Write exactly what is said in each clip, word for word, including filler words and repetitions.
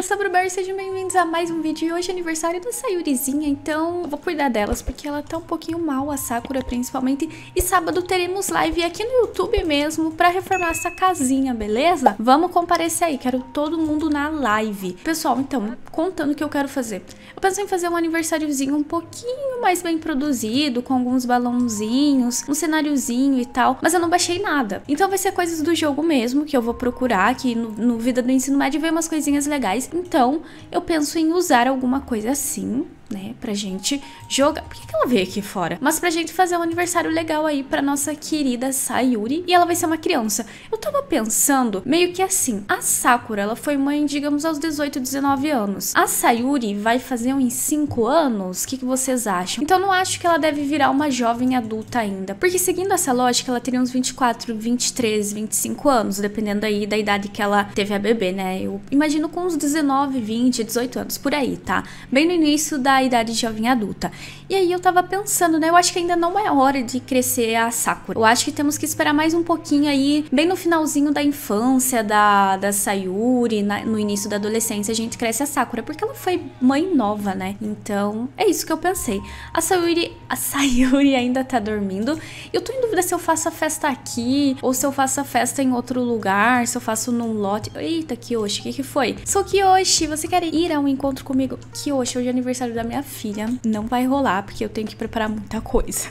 eu sou a Bruber, sejam bem-vindos a mais um vídeo. E hoje é aniversário da Sayurizinha, então eu vou cuidar delas, porque ela tá um pouquinho mal, a Sakura principalmente. E sábado teremos live aqui no YouTube mesmo pra reformar essa casinha, beleza? Vamos comparecer aí, quero todo mundo na live. Pessoal, então, contando o que eu quero fazer. Eu pensei em fazer um aniversáriozinho um pouquinho mais bem produzido, com alguns balãozinhos, um cenáriozinho e tal, mas eu não baixei nada. Então vai ser coisas do jogo mesmo, que eu vou procurar aqui no, no Vida do Ensino Médio e ver umas coisinhas legais. Então, eu penso em usar alguma coisa assim, né, pra gente jogar. Por que que ela veio aqui fora? Mas pra gente fazer um aniversário legal aí pra nossa querida Sayuri. E ela vai ser uma criança. Eu tava pensando, meio que assim, a Sakura, ela foi mãe, digamos, aos dezoito, dezenove anos. A Sayuri vai fazer uns cinco anos? O que que vocês acham? Então não acho que ela deve virar uma jovem adulta ainda. Porque seguindo essa lógica, ela teria uns vinte e quatro, vinte e três, vinte e cinco anos, dependendo aí da idade que ela teve a bebê, né? Eu imagino com uns dezenove, vinte, dezoito anos, por aí, tá? Bem no início da idade de jovem adulta. E aí eu tava pensando, né? Eu acho que ainda não é hora de crescer a Sakura. Eu acho que temos que esperar mais um pouquinho aí, bem no finalzinho da infância da, da Sayuri, na, no início da adolescência, a gente cresce a Sakura, porque ela foi mãe nova, né? Então, é isso que eu pensei. A Sayuri, a Sayuri ainda tá dormindo. Eu tô em dúvida se eu faço a festa aqui, ou se eu faço a festa em outro lugar, se eu faço num lote. Eita, Kiyoshi, o que que foi? Sou Kiyoshi, você quer ir a um encontro comigo? Kiyoshi, hoje é aniversário da minha filha. Não vai rolar, porque eu tenho que preparar muita coisa.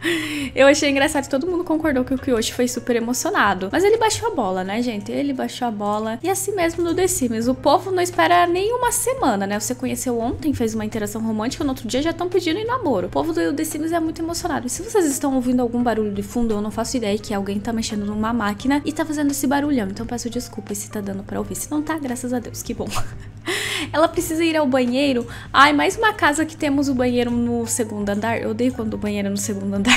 Eu achei engraçado que todo mundo concordou que o Kiyoshi foi super emocionado. Mas ele baixou a bola, né, gente? Ele baixou a bola. E assim mesmo no The Sims. O povo não espera nem uma semana, né? Você conheceu ontem, fez uma interação romântica, no outro dia já estão pedindo em namoro. O povo do The Sims é muito emocionado. E se vocês estão ouvindo algum barulho de fundo, eu não faço ideia que alguém tá mexendo numa máquina e tá fazendo esse barulhão. Então peço desculpas se tá dando pra ouvir. Se não tá, graças a Deus, que bom. Ela precisa ir ao banheiro. Ai, mais uma casa que temos o banheiro no segundo andar. Eu odeio quando o banheiro é no segundo andar.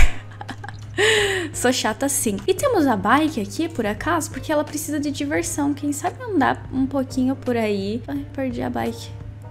Sou chata sim. E temos a bike aqui, por acaso, porque ela precisa de diversão. Quem sabe andar um pouquinho por aí. Ai, perdi a bike.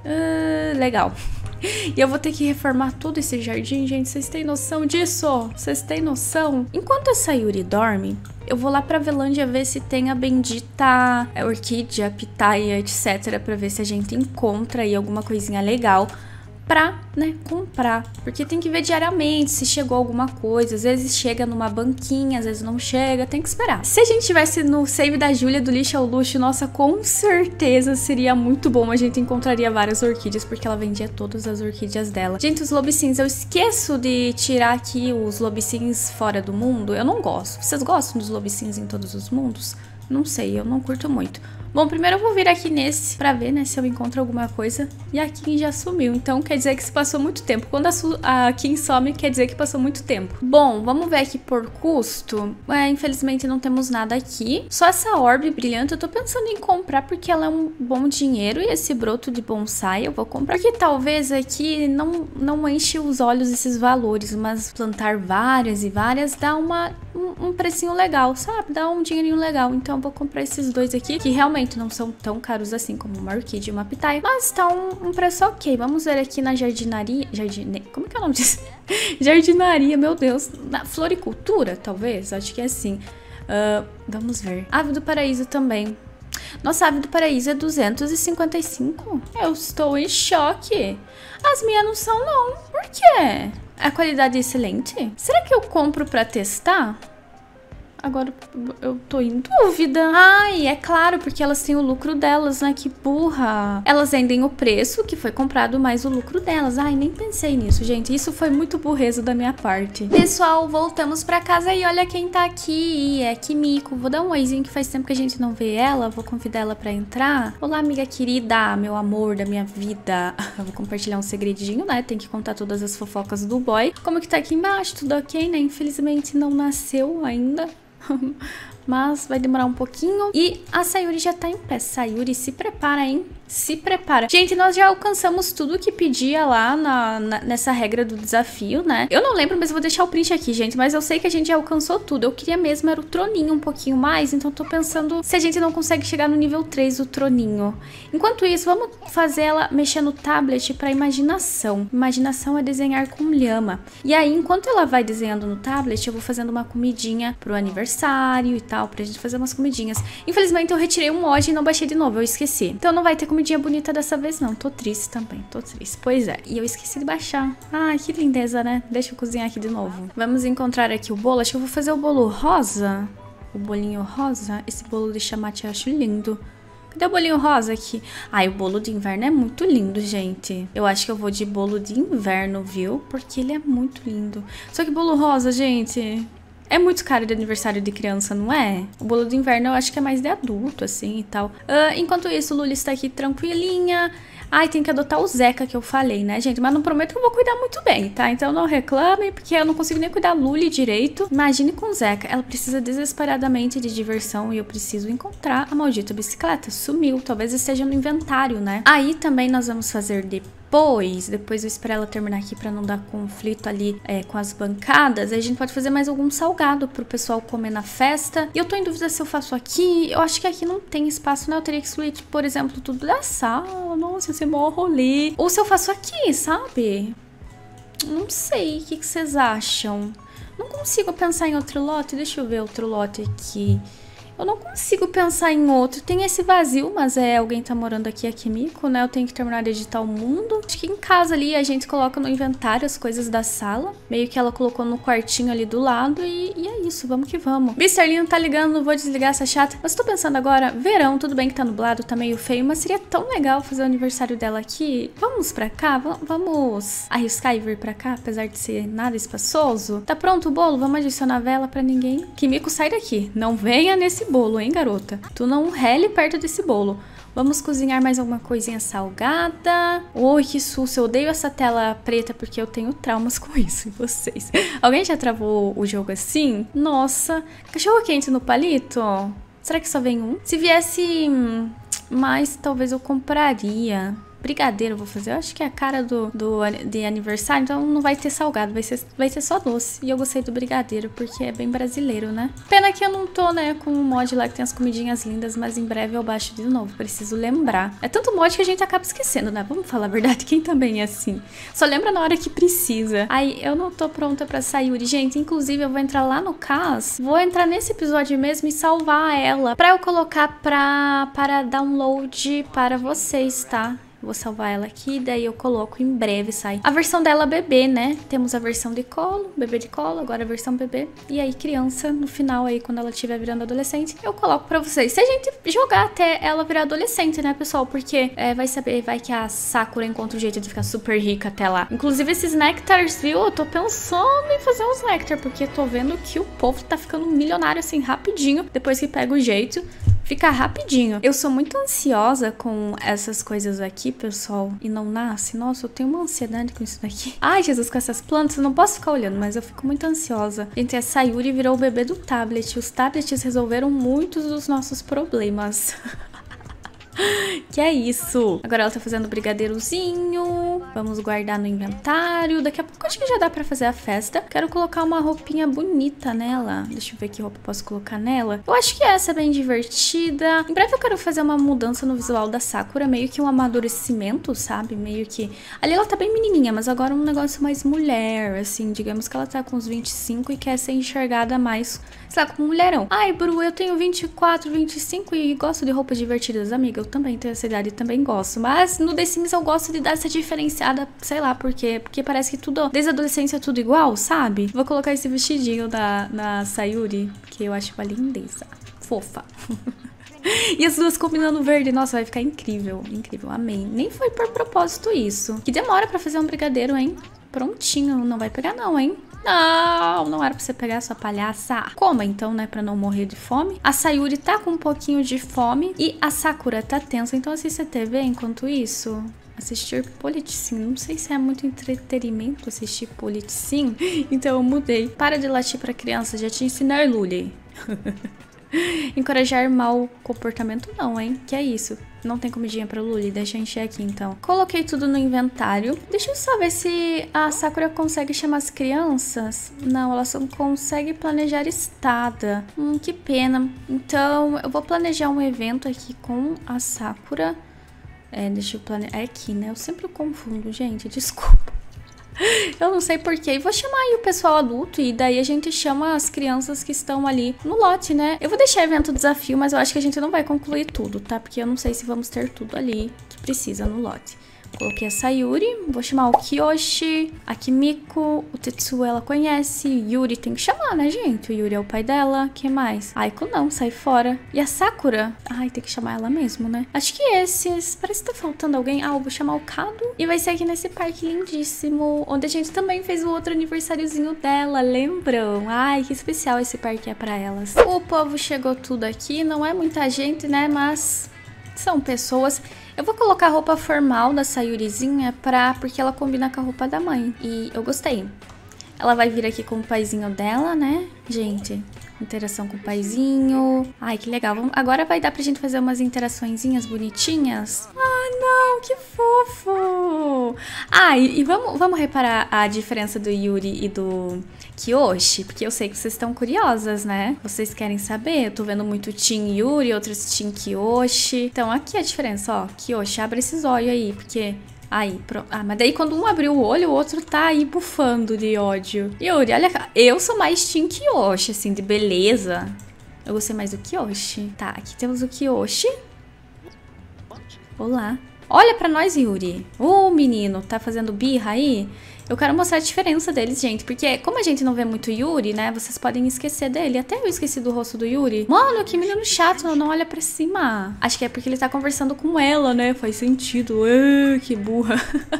Uh, legal. E eu vou ter que reformar todo esse jardim, gente. Vocês têm noção disso? Vocês têm noção? Enquanto a Sayuri dorme, eu vou lá pra Velândia ver se tem a bendita orquídea, pitaia, etcétera. Pra ver se a gente encontra aí alguma coisinha legal pra, né, comprar. Porque tem que ver diariamente se chegou alguma coisa. Às vezes chega numa banquinha, às vezes não chega, tem que esperar. Se a gente tivesse no save da Júlia do Lixo ao Luxo, nossa, com certeza seria muito bom. A gente encontraria várias orquídeas, porque ela vendia todas as orquídeas dela. Gente, os lobicins, eu esqueço de tirar aqui os lobicins fora do mundo. Eu não gosto. Vocês gostam dos lobicins em todos os mundos? Não sei, eu não curto muito. Bom, primeiro eu vou vir aqui nesse pra ver, né, se eu encontro alguma coisa. E a Kim já sumiu, então quer dizer que se passou muito tempo. Quando a, a Kim some, quer dizer que passou muito tempo. Bom, vamos ver aqui por custo. É, infelizmente não temos nada aqui. Só essa orbe brilhante eu tô pensando em comprar porque ela é um bom dinheiro. E esse broto de bonsai eu vou comprar. Porque talvez aqui não, não enche os olhos esses valores, mas plantar várias e várias dá uma, um, um precinho legal, sabe? Dá um dinheirinho legal. Então eu vou comprar esses dois aqui, que realmente não são tão caros assim como uma orquídea e uma pitaia, mas tá um, um preço ok. Vamos ver aqui na jardinaria, jardine... como que é o nome disso? Jardinaria, meu Deus, na floricultura, talvez, acho que é assim. Uh, vamos ver. Ave do Paraíso também. Nossa, Ave do Paraíso é duzentos e cinquenta e cinco? Eu estou em choque. As minhas não são não. Por quê? A qualidade é excelente? Será que eu compro pra testar? Agora eu tô em dúvida. Ai, é claro, porque elas têm o lucro delas, né? Que burra. Elas vendem o preço que foi comprado mais o lucro delas. Ai, nem pensei nisso, gente. Isso foi muito burreza da minha parte. Pessoal, voltamos pra casa e olha quem tá aqui. É Kimiko. Vou dar um oizinho que faz tempo que a gente não vê ela. Vou convidar ela pra entrar. Olá, amiga querida, meu amor da minha vida. Eu vou compartilhar um segredinho, né? Tem que contar todas as fofocas do boy. Como que tá aqui embaixo? Tudo ok, né? Infelizmente não nasceu ainda. Mas vai demorar um pouquinho. E a Sayuri já tá em pé. Sayuri, se prepara, hein? Se prepara. Gente, nós já alcançamos tudo que pedia lá na, na, nessa regra do desafio, né? Eu não lembro, mas eu vou deixar o print aqui, gente. Mas eu sei que a gente já alcançou tudo. Eu queria mesmo era o troninho um pouquinho mais. Então tô pensando se a gente não consegue chegar no nível três do troninho. Enquanto isso, vamos fazer ela mexer no tablet pra imaginação. Imaginação é desenhar com lhama. E aí, enquanto ela vai desenhando no tablet, eu vou fazendo uma comidinha pro aniversário e tal. tal, pra gente fazer umas comidinhas. Infelizmente eu retirei um mod e não baixei de novo, eu esqueci. Então não vai ter comidinha bonita dessa vez não, tô triste também, tô triste. Pois é, e eu esqueci de baixar. Ai, que lindeza, né? Deixa eu cozinhar aqui de novo. Vamos encontrar aqui o bolo, acho que eu vou fazer o bolo rosa. O bolinho rosa, esse bolo de chamate eu acho lindo. Cadê o bolinho rosa aqui? Ai, o bolo de inverno é muito lindo, gente. Eu acho que eu vou de bolo de inverno, viu? Porque ele é muito lindo. Só que bolo rosa, gente, é muito caro de aniversário de criança, não é? O bolo de inverno eu acho que é mais de adulto, assim, e tal. Uh, enquanto isso, Luli está aqui tranquilinha. Ai, tem que adotar o Zeca que eu falei, né, gente? Mas não prometo que eu vou cuidar muito bem, tá? Então não reclame, porque eu não consigo nem cuidar da Luli direito. Imagine com o Zeca. Ela precisa desesperadamente de diversão e eu preciso encontrar a maldita bicicleta. Sumiu, talvez esteja no inventário, né? Aí também nós vamos fazer depois, depois eu espero ela terminar aqui pra não dar conflito ali é, com as bancadas. Aí a gente pode fazer mais algum salgado pro pessoal comer na festa. E eu tô em dúvida se eu faço aqui. Eu acho que aqui não tem espaço, né? Eu teria que excluir, tipo, por exemplo, tudo da sala. Nossa, esse maior rolê. Ou se eu faço aqui, sabe? Não sei, o que, que vocês acham? Não consigo pensar em outro lote. Deixa eu ver outro lote aqui. Eu não consigo pensar em outro. Tem esse vazio, mas é alguém tá morando aqui, aqui mico, né? Eu tenho que terminar de editar o mundo. Acho que em casa ali a gente coloca no inventário as coisas da sala. Meio que ela colocou no quartinho ali do lado e, e é isso, vamos que vamos. Mister tá ligando, não vou desligar essa chata. Mas tô pensando agora, verão, tudo bem que tá nublado, tá meio feio, mas seria tão legal fazer o aniversário dela aqui. Vamos pra cá? V vamos arriscar e vir pra cá, apesar de ser nada espaçoso? Tá pronto o bolo? Vamos adicionar vela pra ninguém. Kimiko, sai daqui. Não venha nesse bolo, hein, garota? Tu não rele perto desse bolo. Vamos cozinhar mais alguma coisinha salgada. Oi, que susto. Eu odeio essa tela preta porque eu tenho traumas com isso. E vocês? Alguém já travou o jogo assim? Nossa. Cachorro quente no palito? Será que só vem um? Se viesse mais, talvez eu compraria. Brigadeiro eu vou fazer. Eu acho que é a cara do, do de aniversário, então não vai ter salgado, vai ser, vai ser só doce. E eu gostei do brigadeiro, porque é bem brasileiro, né? Pena que eu não tô, né, com um mod lá que tem as comidinhas lindas, mas em breve eu baixo de novo, preciso lembrar. É tanto mod que a gente acaba esquecendo, né? Vamos falar a verdade, quem também é assim. Só lembra na hora que precisa. Aí, eu não tô pronta pra Sayuri. Gente, inclusive eu vou entrar lá no C A S, vou entrar nesse episódio mesmo e salvar ela, pra eu colocar pra, para download para vocês, tá? Vou salvar ela aqui, daí eu coloco em breve, sai. A versão dela bebê, né? Temos a versão de colo, bebê de colo, agora a versão bebê. E aí criança, no final aí, quando ela estiver virando adolescente, eu coloco pra vocês. Se a gente jogar até ela virar adolescente, né, pessoal? Porque é, vai saber, vai que a Sakura encontra um jeito de ficar super rica até lá. Inclusive esses néctares, viu? Eu tô pensando em fazer uns néctar, porque tô vendo que o povo tá ficando milionário assim rapidinho, depois que pega o jeito. Fica rapidinho. Eu sou muito ansiosa com essas coisas aqui, pessoal, e não nasce. Nossa, eu tenho uma ansiedade com isso daqui. Ai, Jesus, com essas plantas, eu não posso ficar olhando, mas eu fico muito ansiosa. Gente, a Sayuri virou o bebê do tablet. Os tablets resolveram muitos dos nossos problemas. Que é isso. Agora ela tá fazendo brigadeirozinho. Vamos guardar no inventário. Daqui a pouco acho que já dá pra fazer a festa. Quero colocar uma roupinha bonita nela. Deixa eu ver que roupa eu posso colocar nela. Eu acho que essa é bem divertida. Em breve eu quero fazer uma mudança no visual da Sakura. Meio que um amadurecimento, sabe? Meio que... Ali ela tá bem menininha, mas agora um negócio mais mulher, assim. Digamos que ela tá com uns vinte e cinco e quer ser enxergada mais, sei lá, como mulherão. Ai, Bru, eu tenho vinte e quatro, vinte e cinco e gosto de roupas divertidas. Amiga, eu também tenho essa idade e também gosto. Mas no The Sims eu gosto de dar essa diferenciada, sei lá por quê. Porque parece que tudo, desde a adolescência, é tudo igual, sabe? Vou colocar esse vestidinho da, da Sayuri, que eu acho uma lindeza. Fofa. E as duas combinando verde. Nossa, vai ficar incrível. Incrível, amei. Nem foi por propósito isso. Que demora pra fazer um brigadeiro, hein? Prontinho. Não vai pegar não, hein? Não, não era pra você pegar sua palhaça. Coma então, né, pra não morrer de fome. A Sayuri tá com um pouquinho de fome e a Sakura tá tensa. Então assista T V enquanto isso. Assistir Politicim. Não sei se é muito entretenimento assistir Politicim. Então eu mudei. Para de latir pra criança, já te ensinar, Luli. Encorajar mau comportamento não, hein? Que é isso? Não tem comidinha pra Luli, deixa eu encher aqui então. Coloquei tudo no inventário. Deixa eu só ver se a Sakura consegue chamar as crianças. Não, ela só consegue planejar estada. Hum, que pena. Então, eu vou planejar um evento aqui com a Sakura. É, deixa eu planejar. É aqui, né? Eu sempre confundo, gente, desculpa. Eu não sei porquê. E vou chamar aí o pessoal adulto e daí a gente chama as crianças que estão ali no lote, né? Eu vou deixar evento desafio, mas eu acho que a gente não vai concluir tudo, tá? Porque eu não sei se vamos ter tudo ali que precisa no lote. Coloquei a Sayuri, vou chamar o Kiyoshi, a Kimiko, o Tetsuo ela conhece, Yuri tem que chamar, né, gente? O Yuri é o pai dela, que mais? Aiko não, sai fora. E a Sakura? Ai, tem que chamar ela mesmo, né? Acho que esses, parece que tá faltando alguém. Ah, eu vou chamar o Kado. E vai ser aqui nesse parque lindíssimo, onde a gente também fez o outro aniversáriozinho dela, lembram? Ai, que especial esse parque é pra elas. O povo chegou tudo aqui, não é muita gente, né, mas são pessoas. Eu vou colocar a roupa formal da Sayurizinha pra, porque ela combina com a roupa da mãe. E eu gostei. Ela vai vir aqui com o paizinho dela, né? Gente, interação com o paizinho. Ai, que legal. Vamos... Agora vai dar pra gente fazer umas interaçõezinhas bonitinhas. Ah, não, que fofo. Ah, e, e vamos, vamos reparar a diferença do Yuri e do Kiyoshi, porque eu sei que vocês estão curiosas, né? Vocês querem saber? Eu tô vendo muito Team Yuri, outros Team Kiyoshi. Então, aqui a diferença, ó. Kiyoshi, abre esses olhos aí, porque... Aí, pronto. Ah, mas daí quando um abriu o olho, o outro tá aí bufando de ódio. Yuri, olha, eu sou mais Team Kiyoshi, assim, de beleza. Eu gostei mais do Kiyoshi. Tá, aqui temos o Kiyoshi. Olá. Olha pra nós, Yuri. Ô, menino, tá fazendo birra aí? Eu quero mostrar a diferença deles, gente. Porque como a gente não vê muito Yuri, né? Vocês podem esquecer dele. Até eu esqueci do rosto do Yuri. Mano, que menino chato. Não olha pra cima. Acho que é porque ele tá conversando com ela, né? Faz sentido. Ah, que burra.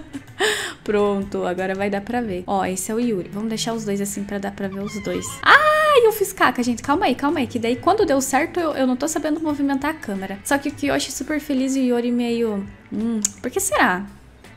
Pronto, agora vai dar pra ver. Ó, esse é o Yuri. Vamos deixar os dois assim pra dar pra ver os dois. Ai, eu fiz caca, gente. Calma aí, calma aí. Que daí quando deu certo, eu, eu não tô sabendo movimentar a câmera. Só que o Kiyoshi super feliz e o Yuri meio... Hum, por que será?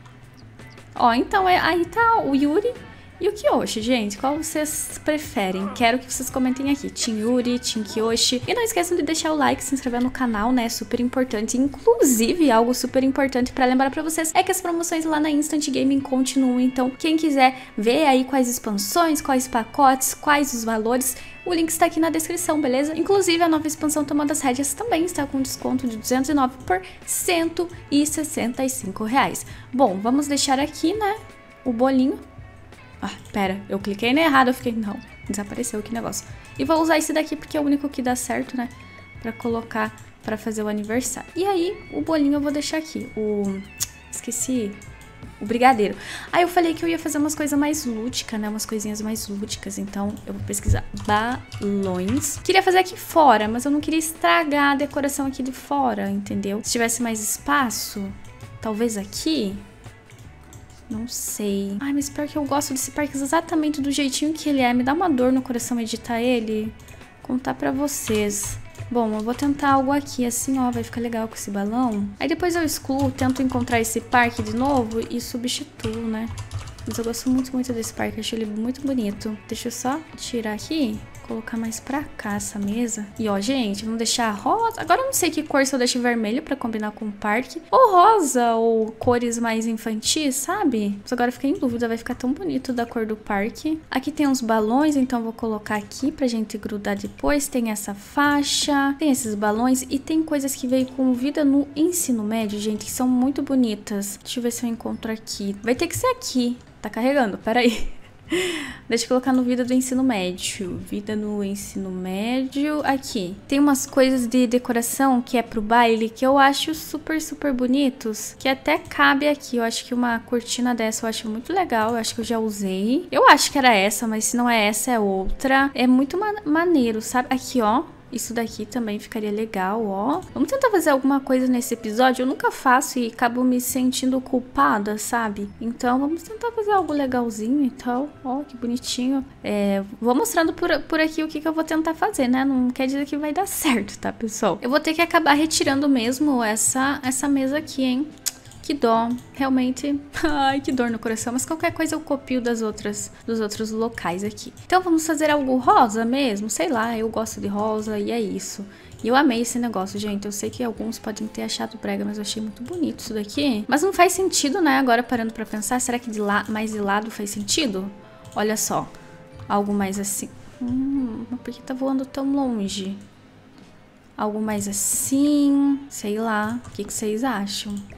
Ó, então é, aí tá o Yuri e o Kiyoshi, gente. Qual vocês preferem? Quero que vocês comentem aqui. Team Yuri, Team Kiyoshi. E não esqueçam de deixar o like, se inscrever no canal, né? Super importante. Inclusive, algo super importante pra lembrar pra vocês é que as promoções lá na Instant Gaming continuam. Então, quem quiser ver aí quais expansões, quais pacotes, quais os valores... O link está aqui na descrição, beleza? Inclusive, a nova expansão Tomando das Rédeas também está com desconto de duzentos e nove por cento e sessenta e cinco reais. Bom, vamos deixar aqui, né, o bolinho. Ah, pera, eu cliquei na errado, eu fiquei... Não, desapareceu que negócio. E vou usar esse daqui porque é o único que dá certo, né, pra colocar pra fazer o aniversário. E aí, o bolinho eu vou deixar aqui. O... Esqueci... O brigadeiro. Aí eu falei que eu ia fazer umas coisas mais lúdicas, né? Umas coisinhas mais lúdicas. Então eu vou pesquisar balões. Queria fazer aqui fora, mas eu não queria estragar a decoração aqui de fora, entendeu? Se tivesse mais espaço, talvez aqui... Não sei. Ai, mas pior que eu gosto desse parque exatamente do jeitinho que ele é. Me dá uma dor no coração editar ele. Contar pra vocês. Bom, eu vou tentar algo aqui, assim, ó, vai ficar legal com esse balão. Aí depois eu excluo, tento encontrar esse parque de novo e substituo, né? Mas eu gosto muito, muito desse parque, acho ele muito bonito. Deixa eu só tirar aqui, colocar mais pra cá essa mesa. E ó, gente, vamos deixar rosa. Agora eu não sei que cor, se eu deixo vermelho pra combinar com o parque. Ou rosa, ou cores mais infantis, sabe? Mas agora eu fiquei em dúvida, vai ficar tão bonito da cor do parque. Aqui tem uns balões, então eu vou colocar aqui pra gente grudar depois. Tem essa faixa, tem esses balões e tem coisas que veio com vida no ensino médio, gente, que são muito bonitas. Deixa eu ver se eu encontro aqui. Vai ter que ser aqui. Tá carregando, peraí. Deixa eu colocar no vida do ensino médio. Vida no ensino médio. Aqui. Tem umas coisas de decoração que é pro baile que eu acho super, super bonitos. Que até cabe aqui. Eu acho que uma cortina dessa eu acho muito legal. Eu acho que eu já usei. Eu acho que era essa, mas se não é essa, é outra. É muito ma maneiro, sabe? Aqui, ó. Isso daqui também ficaria legal, ó. Vamos tentar fazer alguma coisa nesse episódio. Eu nunca faço e acabo me sentindo culpada, sabe? Então, vamos tentar fazer algo legalzinho e tal. Ó, que bonitinho. É, vou mostrando por, por aqui o que, que eu vou tentar fazer, né? Não quer dizer que vai dar certo, tá, pessoal? Eu vou ter que acabar retirando mesmo essa, essa mesa aqui, hein? Que dó, realmente, ai, que dor no coração, mas qualquer coisa eu copio das outras, dos outros locais aqui. Então vamos fazer algo rosa mesmo, sei lá, eu gosto de rosa e é isso. E eu amei esse negócio, gente, eu sei que alguns podem ter achado brega, mas eu achei muito bonito isso daqui. Mas não faz sentido, né, agora parando pra pensar, será que de lá, mais de lado faz sentido? Olha só, algo mais assim, hum, por que tá voando tão longe? Algo mais assim, sei lá, o que, que vocês acham?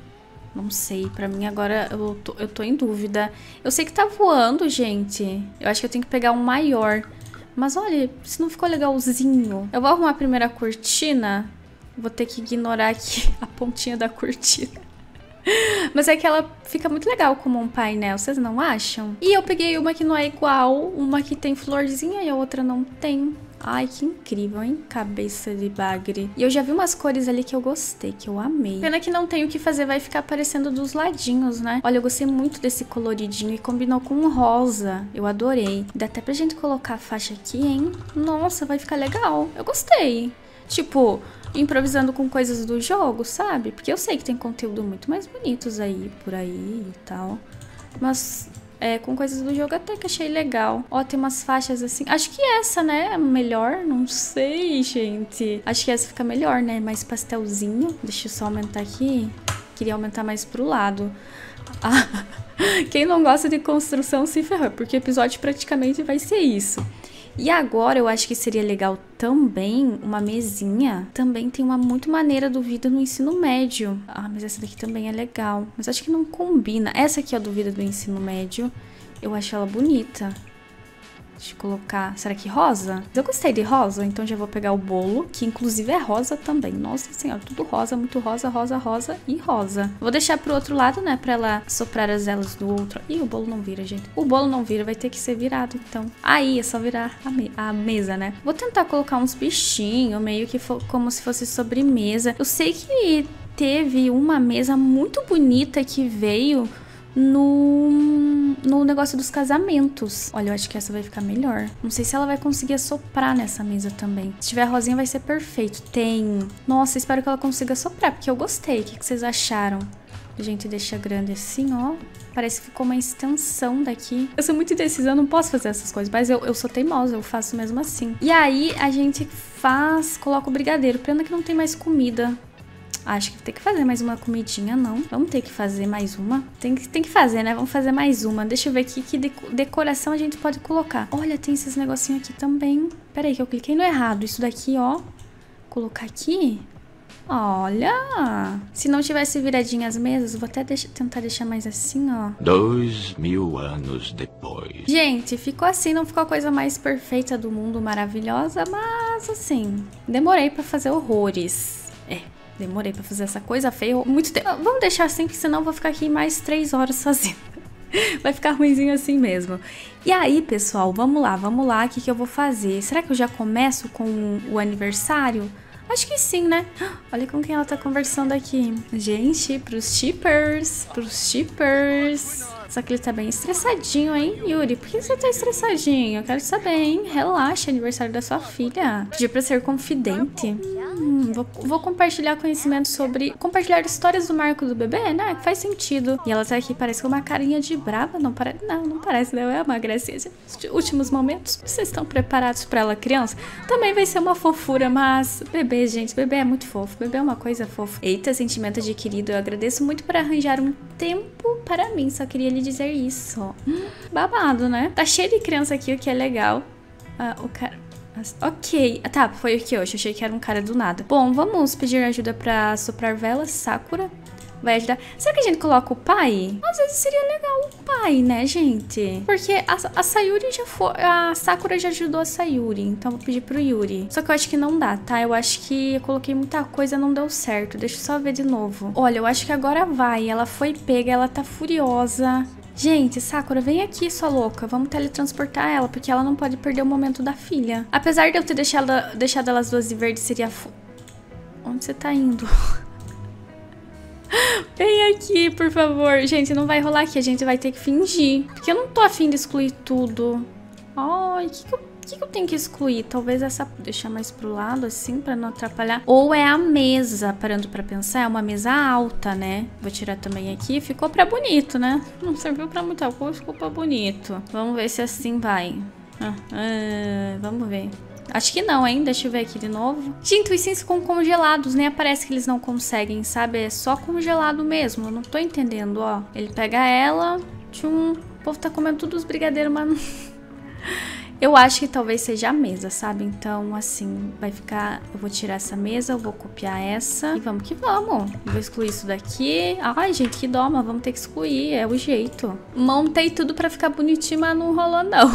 Não sei, pra mim agora eu tô, eu tô em dúvida. Eu sei que tá voando, gente. Eu acho que eu tenho que pegar um maior. Mas olha, se não ficou legalzinho. Eu vou arrumar a primeira cortina. Vou ter que ignorar aqui a pontinha da cortina. Mas é que ela fica muito legal como um painel, vocês não acham? E eu peguei uma que não é igual, uma que tem florzinha e a outra não tem. Ai, que incrível, hein? Cabeça de bagre. E eu já vi umas cores ali que eu gostei, que eu amei. Pena que não tem o que fazer, vai ficar aparecendo dos ladinhos, né? Olha, eu gostei muito desse coloridinho e combinou com um rosa. Eu adorei. Dá até pra gente colocar a faixa aqui, hein? Nossa, vai ficar legal. Eu gostei. Tipo, improvisando com coisas do jogo, sabe? Porque eu sei que tem conteúdo muito mais bonitos aí, por aí e tal. Mas... é, com coisas do jogo até que achei legal. Ó, tem umas faixas assim. Acho que essa, né, é melhor. Não sei, gente. Acho que essa fica melhor, né? Mais pastelzinho. Deixa eu só aumentar aqui. Queria aumentar mais pro lado. Ah, quem não gosta de construção se ferrou, porque o episódio praticamente vai ser isso. E agora eu acho que seria legal também uma mesinha. Também tem uma muito maneira do Vida no ensino médio. Ah, mas essa daqui também é legal. Mas acho que não combina. Essa aqui, ó, do Vida do ensino médio. Eu acho ela bonita. Deixa eu colocar... será que rosa? Eu gostei de rosa, então já vou pegar o bolo, que inclusive é rosa também. Nossa senhora, tudo rosa, muito rosa, rosa, rosa e rosa. Vou deixar pro outro lado, né, pra ela soprar as elas do outro. Ih, o bolo não vira, gente. O bolo não vira, vai ter que ser virado, então. Aí, é só virar a, me a mesa, né? Vou tentar colocar uns bichinhos, meio que como se fosse sobremesa. Eu sei que teve uma mesa muito bonita que veio... No, no negócio dos casamentos. Olha, eu acho que essa vai ficar melhor. Não sei se ela vai conseguir assoprar nessa mesa também. Se tiver rosinha vai ser perfeito. Tem... nossa, espero que ela consiga assoprar, porque eu gostei. O que, que vocês acharam? A gente deixa grande assim, ó. Parece que ficou uma extensão daqui. Eu sou muito indecisa, eu não posso fazer essas coisas. Mas eu, eu sou teimosa, eu faço mesmo assim. E aí, a gente faz... coloca o brigadeiro. Pena que não tem mais comida. Acho que tem que fazer mais uma comidinha, não. Vamos ter que fazer mais uma. Tem que, tem que fazer, né? Vamos fazer mais uma. Deixa eu ver aqui que decoração a gente pode colocar. Olha, tem esses negocinhos aqui também. Pera aí que eu cliquei no errado. Isso daqui, ó. Colocar aqui. Olha. Se não tivesse viradinha as mesas, vou até deixar, tentar deixar mais assim, ó. Dois mil anos depois. Gente, ficou assim. Não ficou a coisa mais perfeita do mundo, maravilhosa. Mas, assim, demorei pra fazer horrores. É. Demorei pra fazer essa coisa feia muito tempo. Vamos deixar assim, porque senão eu vou ficar aqui mais três horas fazendo. Vai ficar ruimzinho assim mesmo. E aí, pessoal, vamos lá, vamos lá. O que, que eu vou fazer? Será que eu já começo com o aniversário? Acho que sim, né? Olha com quem ela tá conversando aqui. Gente, pros shippers, pros shippers. Só que ele tá bem estressadinho, hein, Yuri? Por que você tá estressadinho? Eu quero saber, hein? Relaxa, aniversário da sua filha. Pediu pra ser confidente. Hum, vou, vou compartilhar conhecimento sobre... compartilhar histórias do Marco do bebê, né? Que faz sentido. E ela tá aqui, parece com uma carinha de brava. Não parece... não, não parece, né? É uma gracinha. Últimos momentos. Vocês estão preparados pra ela, criança? Também vai ser uma fofura, mas... bebê, gente. Bebê é muito fofo. Bebê é uma coisa fofa. Eita, sentimento adquirido. Eu agradeço muito por arranjar um tempo para mim. Só queria lhe dizer isso. Hum, babado, né? Tá cheio de criança aqui, o que é legal. Ah, o cara... ok, tá, foi aqui hoje, achei que era um cara do nada. Bom, vamos pedir ajuda pra soprar velas. Sakura vai ajudar. Será que a gente coloca o pai? Às vezes seria legal o pai, né, gente? Porque a, a Sayuri já foi... a Sakura já ajudou a Sayuri, então vou pedir pro Yuri. Só que eu acho que não dá, tá? Eu acho que eu coloquei muita coisa, não deu certo. Deixa eu só ver de novo. Olha, eu acho que agora vai. Ela foi pega, ela tá furiosa. Gente, Sakura, vem aqui, sua louca. Vamos teletransportar ela, porque ela não pode perder o momento da filha. Apesar de eu ter deixado, deixado elas duas de verde, seria... onde você tá indo? Vem aqui, por favor. Gente, não vai rolar aqui, a gente vai ter que fingir. Porque eu não tô afim de excluir tudo. Ai, o que que eu... o que, que eu tenho que excluir? Talvez essa... deixar mais pro lado, assim, pra não atrapalhar. Ou é a mesa, parando pra pensar. É uma mesa alta, né? Vou tirar também aqui. Ficou pra bonito, né? Não serviu pra muita coisa, ficou pra bonito. Vamos ver se assim vai. Ah, ah, vamos ver. Acho que não, hein? Deixa eu ver aqui de novo. Gente, os itens ficam congelados. Nem aparece que eles não conseguem, sabe? É só congelado mesmo. Eu não tô entendendo, ó. Ele pega ela... tchum. O povo tá comendo todos os brigadeiros, mas... Eu acho que talvez seja a mesa, sabe? Então, assim, vai ficar... Eu vou tirar essa mesa, eu vou copiar essa. E vamos que vamos. Vou excluir isso daqui. Ai, gente, que dó, mas vamos ter que excluir. É o jeito. Montei tudo pra ficar bonitinho, mas não rolou, não.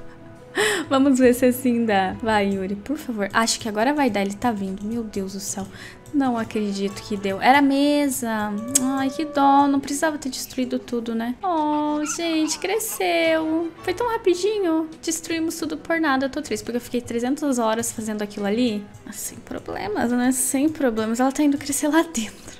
Vamos ver se assim dá. Vai, Yuri, por favor. Acho que agora vai dar. Ele tá vindo. Meu Deus do céu. Não acredito que deu. Era a mesa. Ai, que dó. Não precisava ter destruído tudo, né? Oh, gente, cresceu. Foi tão rapidinho. Destruímos tudo por nada. Eu tô triste, porque eu fiquei trezentas horas fazendo aquilo ali. Mas sem problemas, né? Sem problemas. Ela tá indo crescer lá dentro.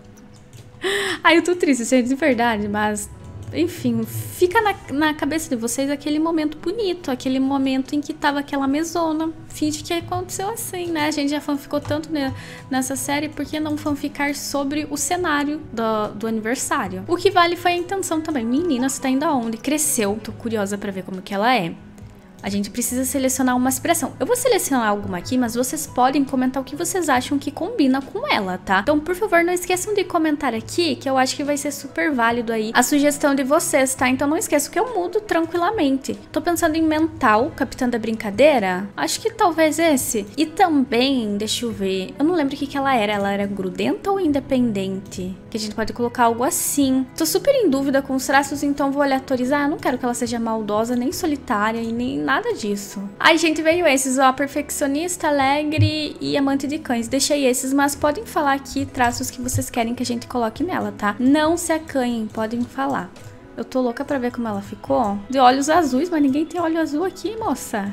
Ai, eu tô triste, gente, de verdade, mas... Enfim, fica na, na cabeça de vocês aquele momento bonito, aquele momento em que tava aquela mesona. Finge que aconteceu assim, né? A gente já fanficou tanto ne, nessa série, por que não fanficar sobre o cenário do, do aniversário? O que vale foi a intenção também. Menina, você tá indo aonde? Cresceu. Tô curiosa pra ver como que ela é. A gente precisa selecionar uma expressão. Eu vou selecionar alguma aqui, mas vocês podem comentar o que vocês acham que combina com ela, tá? Então, por favor, não esqueçam de comentar aqui, que eu acho que vai ser super válido aí a sugestão de vocês, tá? Então não esqueçam que eu mudo tranquilamente. Tô pensando em mental, Capitã da Brincadeira. Acho que talvez esse. E também, deixa eu ver, eu não lembro o que que ela era. Ela era grudenta ou independente? Que a gente pode colocar algo assim. Tô super em dúvida com os traços, então vou aleatorizar. Eu não quero que ela seja maldosa, nem solitária e nem nada Nada disso. Ai, gente, veio esses, ó, perfeccionista, alegre e amante de cães. Deixei esses, mas podem falar aqui traços que vocês querem que a gente coloque nela, tá? Não se acanhem, podem falar. Eu tô louca pra ver como ela ficou. De olhos azuis, mas ninguém tem olho azul aqui, moça.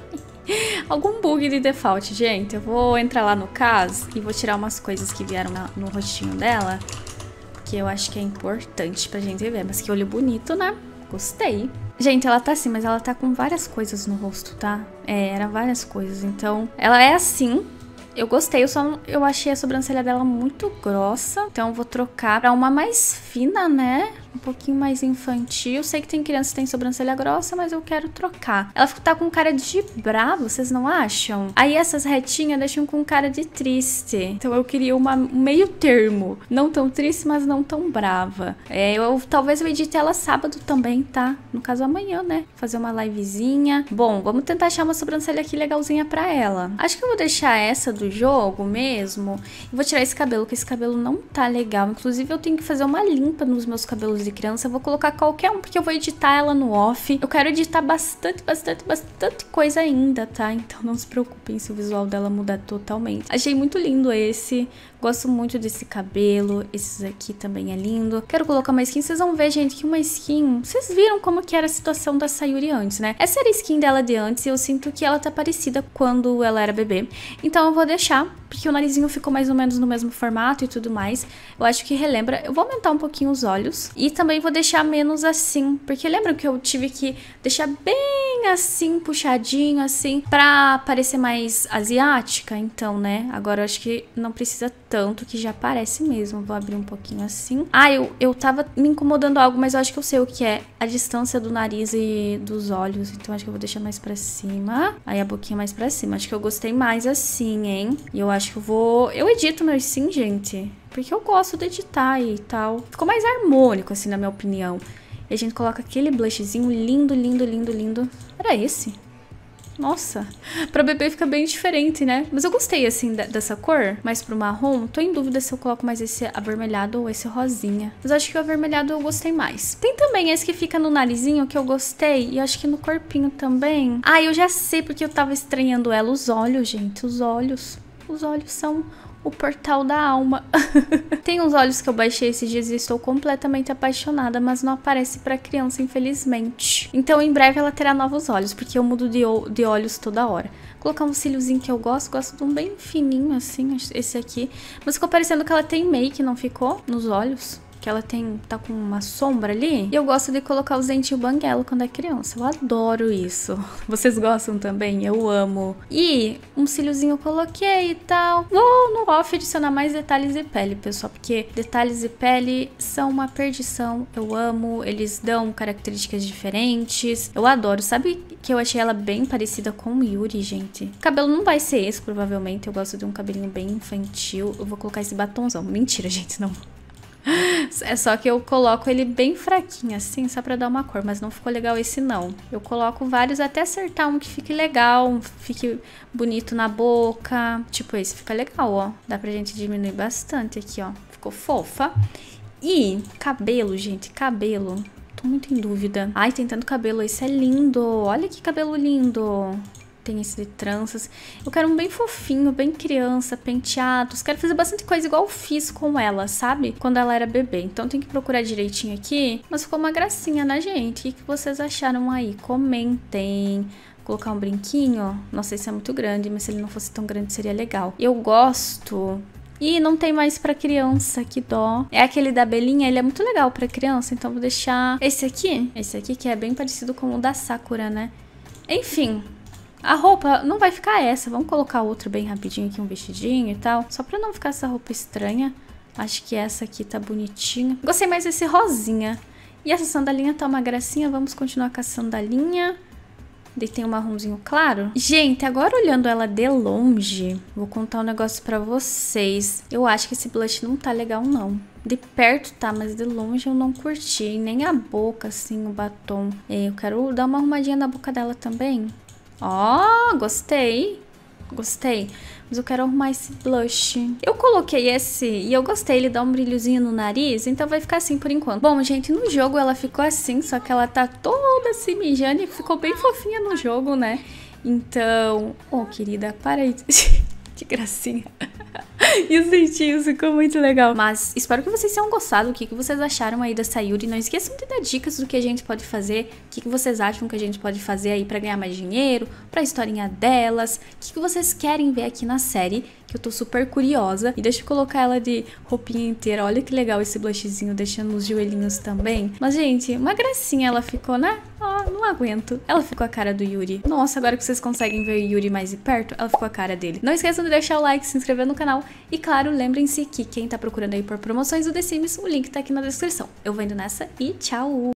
Algum bug de default, gente. Eu vou entrar lá no caso e vou tirar umas coisas que vieram na, no rostinho dela, que eu acho que é importante pra gente ver. Mas que olho bonito, né? Gostei. Gente, ela tá assim, mas ela tá com várias coisas no rosto, tá? É, eram várias coisas. Então, ela é assim. Eu gostei, eu só eu achei a sobrancelha dela muito grossa. Então, eu vou trocar pra uma mais fina, né? Um pouquinho mais infantil. Sei que tem criança que tem sobrancelha grossa, mas eu quero trocar. Ela tá com cara de brava, vocês não acham? Aí essas retinhas deixam com cara de triste. Então eu queria uma, um meio termo. Não tão triste, mas não tão brava. É, eu talvez eu edite ela sábado também, tá? No caso amanhã, né? Fazer uma livezinha. Bom, vamos tentar achar uma sobrancelha aqui legalzinha pra ela. Acho que eu vou deixar essa do jogo mesmo. E vou tirar esse cabelo, porque esse cabelo não tá legal. Inclusive eu tenho que fazer uma limpa nos meus cabelos de criança. Eu vou colocar qualquer um, porque eu vou editar ela no off. Eu quero editar bastante, bastante, bastante coisa ainda, tá? Então não se preocupem se o visual dela mudar totalmente. Achei muito lindo esse. Gosto muito desse cabelo. Esses aqui também é lindo. Quero colocar uma skin. Vocês vão ver, gente, que uma skin... Vocês viram como que era a situação da Sayuri antes, né? Essa era a skin dela de antes e eu sinto que ela tá parecida quando ela era bebê. Então eu vou deixar, porque o narizinho ficou mais ou menos no mesmo formato e tudo mais. Eu acho que relembra. Eu vou aumentar um pouquinho os olhos. E também vou deixar menos assim. Porque lembra que eu tive que deixar bem assim, puxadinho assim, pra parecer mais asiática? Então, né? Agora eu acho que não precisa tanto, que já parece mesmo. Vou abrir um pouquinho assim. Ah, eu, eu tava me incomodando algo, mas eu acho que eu sei o que é. A distância do nariz e dos olhos. Então acho que eu vou deixar mais pra cima. Aí a boquinha mais pra cima. Acho que eu gostei mais assim, hein? E eu acho que eu vou... Eu edito meus sim, gente. Porque eu gosto de editar e tal. Ficou mais harmônico, assim, na minha opinião. E a gente coloca aquele blushzinho lindo, lindo, lindo, lindo. Era esse? Nossa, pra bebê fica bem diferente, né? Mas eu gostei, assim, dessa cor, mais pro marrom. Tô em dúvida se eu coloco mais esse avermelhado ou esse rosinha. Mas acho que o avermelhado eu gostei mais. Tem também esse que fica no narizinho, que eu gostei. E acho que no corpinho também. Ah, eu já sei porque eu tava estranhando ela. Os olhos, gente, os olhos. Os olhos são... o portal da alma. Tem uns olhos que eu baixei esses dias e estou completamente apaixonada, mas não aparece pra criança, infelizmente. Então, em breve ela terá novos olhos, porque eu mudo de, de olhos toda hora. Vou colocar um cíliozinho que eu gosto, gosto de um bem fininho assim, esse aqui. Mas ficou parecendo que ela tem make, não ficou? Nos olhos. Que ela tem, tá com uma sombra ali. E eu gosto de colocar os dentinhos banguelo quando é criança. Eu adoro isso. Vocês gostam também? Eu amo. E um cíliozinho eu coloquei e tal. Vou no off adicionar mais detalhes de pele, pessoal. Porque detalhes de pele são uma perdição. Eu amo. Eles dão características diferentes. Eu adoro. Sabe que eu achei ela bem parecida com o Yuri, gente? O cabelo não vai ser esse, provavelmente. Eu gosto de um cabelinho bem infantil. Eu vou colocar esse batonzão. Mentira, gente, não. É só que eu coloco ele bem fraquinho assim, só pra dar uma cor, mas não ficou legal esse não. Eu coloco vários até acertar um que fique legal, um que fique bonito na boca. Tipo esse, fica legal, ó. Dá pra gente diminuir bastante aqui, ó. Ficou fofa. E cabelo, gente, cabelo. Tô muito em dúvida. Ai, tem tanto cabelo, esse é lindo. Olha que cabelo lindo. Tem esse de tranças. Eu quero um bem fofinho, bem criança, penteados. Quero fazer bastante coisa igual eu fiz com ela, sabe? Quando ela era bebê. Então tem que procurar direitinho aqui. Mas ficou uma gracinha, né, gente? O que vocês acharam aí? Comentem. Vou colocar um brinquinho. Não sei se é muito grande, mas se ele não fosse tão grande seria legal. Eu gosto... Ih, não tem mais pra criança, que dó. É aquele da abelhinha, ele é muito legal pra criança, então vou deixar esse aqui. Esse aqui que é bem parecido com o da Sakura, né? Enfim... A roupa não vai ficar essa, vamos colocar outra bem rapidinho aqui, um vestidinho e tal. Só pra não ficar essa roupa estranha. Acho que essa aqui tá bonitinha. Gostei mais desse rosinha. E essa sandalinha tá uma gracinha, vamos continuar com a sandalinha. Daí tem um marronzinho claro. Gente, agora olhando ela de longe, vou contar um negócio pra vocês. Eu acho que esse blush não tá legal não. De perto tá, mas de longe eu não curti. Nem a boca, assim, o batom. Eu quero dar uma arrumadinha na boca dela também. Ó, oh, gostei. Gostei. Mas eu quero arrumar esse blush. Eu coloquei esse e eu gostei. Ele dá um brilhozinho no nariz, então vai ficar assim por enquanto. Bom, gente, no jogo ela ficou assim, só que ela tá toda se mijando e ficou bem fofinha no jogo, né? Então... Oh, querida, para aí. Que gracinha. E os dentinhos ficou muito legal. Mas espero que vocês tenham gostado. O que, que vocês acharam aí da Sayuri? Não esqueçam de dar dicas do que a gente pode fazer. O que, que vocês acham que a gente pode fazer aí pra ganhar mais dinheiro, pra historinha delas. O que, que vocês querem ver aqui na série, que eu tô super curiosa. E deixa eu colocar ela de roupinha inteira. Olha que legal esse blushzinho, deixando os joelhinhos também. Mas, gente, uma gracinha ela ficou, né? Oh, não aguento. Ela ficou a cara do Yuri. Nossa, agora que vocês conseguem ver o Yuri mais de perto, ela ficou a cara dele. Não esqueçam de deixar o like, se inscrever no canal. E claro, lembrem-se que quem tá procurando aí por promoções do The Sims, o link tá aqui na descrição. Eu vou indo nessa e tchau!